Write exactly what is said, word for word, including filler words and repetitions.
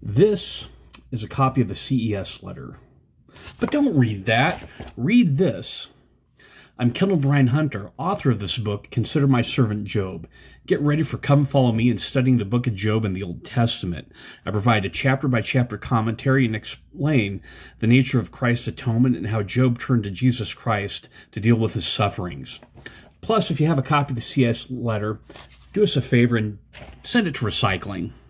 This is a copy of the C E S Letter. But don't read that. Read this. I'm Kendall Brian Hunter, author of this book, Consider My Servant Job. Get ready for Come Follow Me in studying the book of Job in the Old Testament. I provide a chapter-by-chapter commentary and explain the nature of Christ's atonement and how Job turned to Jesus Christ to deal with his sufferings. Plus, if you have a copy of the C E S Letter, do us a favor and send it to recycling.